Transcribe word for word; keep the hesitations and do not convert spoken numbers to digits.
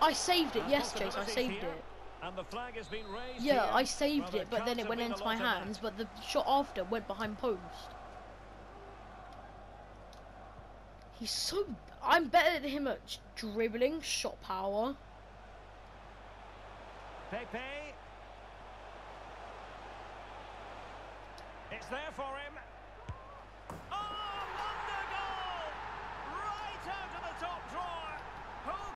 I saved it. Yes, Chase, I saved it. And the flag has been raised. Yeah, here. I saved Well, it, but then it went into my hands. But the shot after went behind post. He's so... I'm better than him at dribbling, shot power. Pepe. It's there for him. Oh, wonder goal! Right out of the top drawer. Who